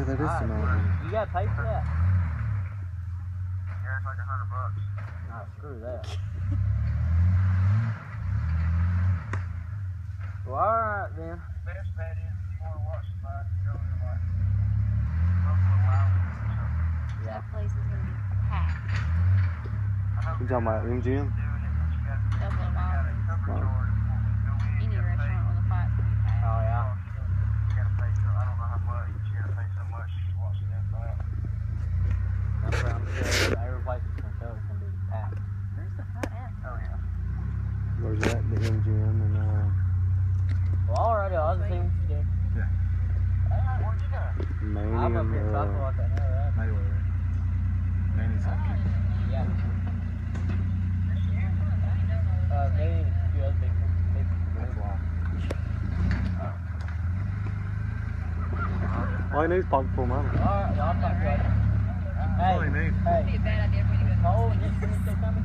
that is the mountain. You gotta pay for that? Yeah, it's like $100. Oh, screw that. Well, alright then. Best bet is if you want to watch somebody, go to like Buffalo Wild Wings or something. That place is going to be packed. You talking about MGM? Buffalo Wild Wings. Any restaurant with a fight will be packed. Oh yeah. You gotta pay so I don't know how much, but you gotta pay so much to watch that fight. I'm sure every place it's gonna show is gonna be packed. Where's the fight at? Oh yeah. Where's that? The MGM and Well, alrighty, I'll just see what you do. Alright, where'd you go? Manny I'm up here talking and about that now, right? Mayweather. Manny's up here. Yeah. Maybe a few other people. That's why. All he needs is pocket full of money. Alright, I'll talk to you later. That's all he needs. Hey, It'd be a bad idea for you to go. Cole, just finish this coming?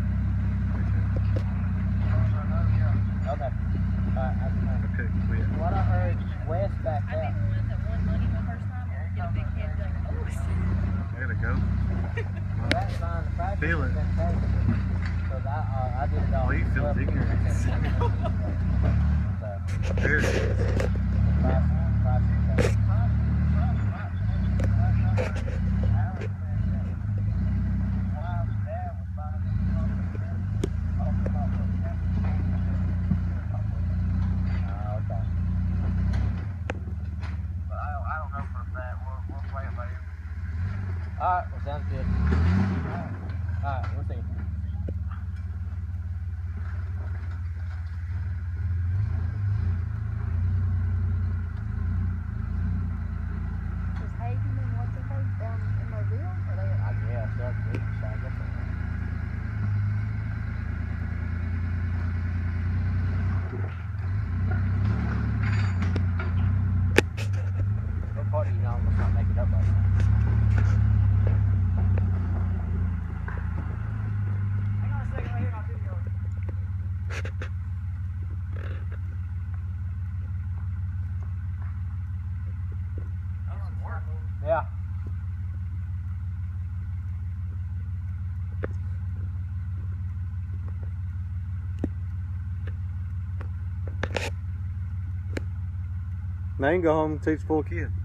Okay. Alright, that's fine. Okay, quit. What I heard, West back I'd be out. the one that won money the first time. Get a big head and be like, oh, I gotta go. That's fine. The practice Feel it. has been taken. Because I did it all. Well, he feels ignorant. So, There it is. the practice is taken. Alright, well, sounds good. Alright, we'll see. is Hayden and what's her face down in Mobile? Or they I guess that's good. So I guess what part do you know I'm not make it up right now? Hang on a second right here and I'll video it. That doesn't work. Yeah. Now you can go home and teach full kid.